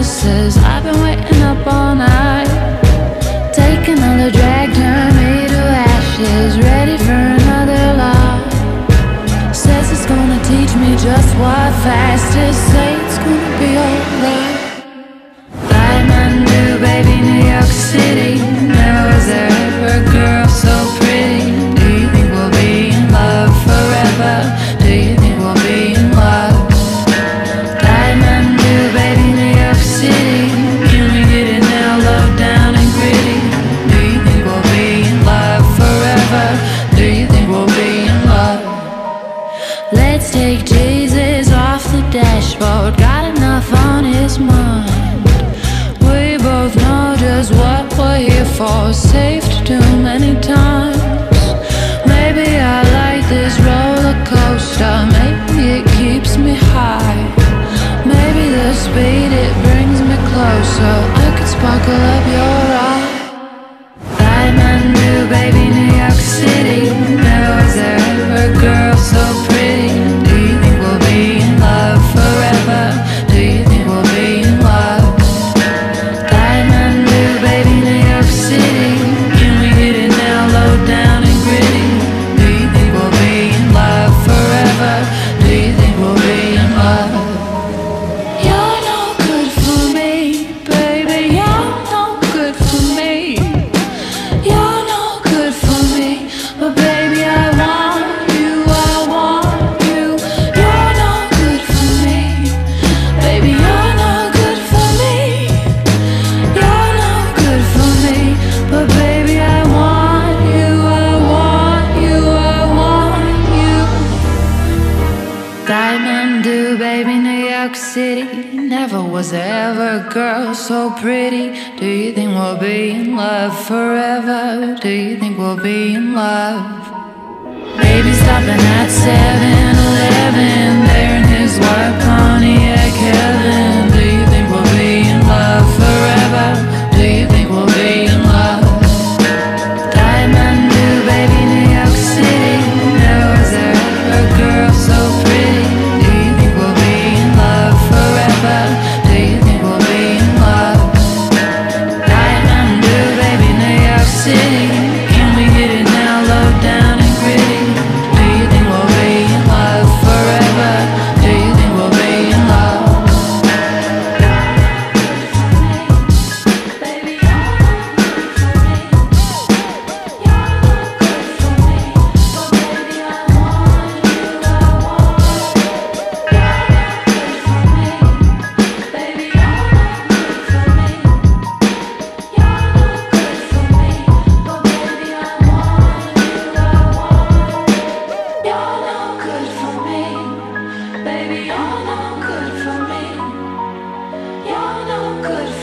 promises. I've been waiting up all night, taking all the drag, turn me to ashes, ready for another lie. Says it's gonna teach me just what fast is. Say it's gonna be alright. Diamond Due, baby, New York City. Never was there ever a girl so pretty. Do you think we'll be in love forever? Do you think we'll be in love? Diamond Due, baby, New York City. Can we get it now, low down and gritty? Do you think we'll be in love forever? Do you think we'll be in love? Let's take Jesus off the dashboard. Got enough on his mind. We both know just what we're here for. Saved too many times. Maybe I like this roller coaster. Maybe it keeps me high. Maybe the speed, it brings me closer. I could sparkle up your eye. Diamond Due, baby, New York City. Never was there ever a girl so pretty. Do you think we'll be in love forever? Do you think we'll be in love? Diamond Due, baby, New York City. Can we hit it now, low down and gritty? Do you think we'll be in love forever? Do you think we'll be in love? You're no good for me, baby. You're no good for me. You're no good for me, but baby, I want you, I want you. You're no good for me, baby, you're no good for me. You're no good for me, but baby, I want you, I want you, I want you. Diamond Due, baby, New York City. Never was there ever a girl so pretty. Do you think we'll be in love forever? Do you think we'll be in love? Baby stopping at 7-Eleven, there in his white Pontiac Heaven. Do you think we'll be in love forever? Do you think we'll be in love? Diamond Due, baby, New York City. Never was there ever a girl so pretty. Do you think we'll be in love forever? Do you think we'll be in love? Diamond Due, baby, New York City. Can we hit it now, low down and gritty? Do you think we'll be in love forever? Do you think we'll be in love? Baby, you're not good for me. You're not good for me, but baby, I want you, I want you. You're not good for me, baby, you're not good for me. You're not good for me, but baby, I want you, I want you. You're not good for me, baby, you're not good for me. You're not good for me.